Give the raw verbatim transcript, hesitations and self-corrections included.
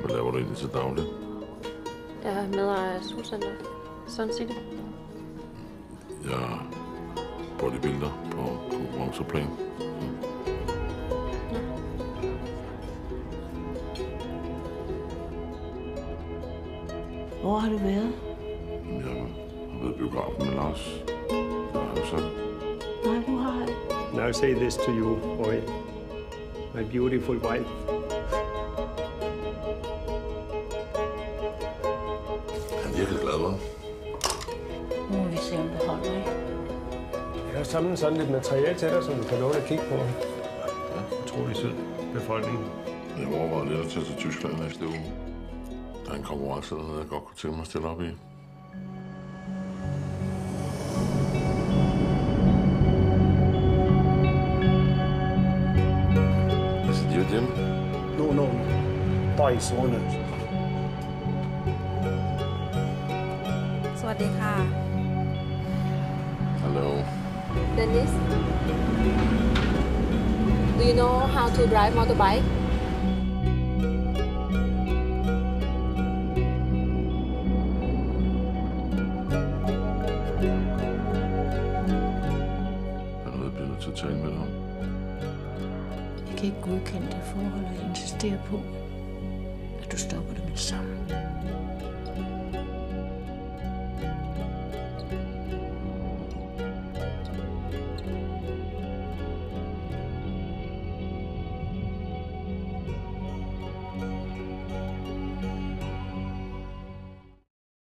Hvad laver du egentlig til dagligt? Jeg er medejer af solcenter Sun City. Jeg er bodybuilder på konkurrenceplan. Ja. Hvor har du været? Jeg har været i biografen med Lars. Det har jeg jo sagt. Nej, du har ikke. Now I say this to you, boy. My beautiful wife. Han er virkelig glad, hva'? Nu må vi se, om det holder, ikke? Jeg har samlet sådan lidt materiale til dig, som du kan låne at kigge på. Ja, utrolig sød befolkning. Jeg overvejede lidt at tage til Tyskland næste uge. Der er en konkurrence, der jeg godt kunne tænke mig at stille op i. Altså, de er hjemme. No, no. Drei Sohne. สวัสดีค่ะ Hello. Dennis, do you know how to drive motorbike? Der er noget, jeg bliver nødt til at tale med dig om. Jeg kan ikke godkende det forhold og insistere på, at du stopper det med det samme.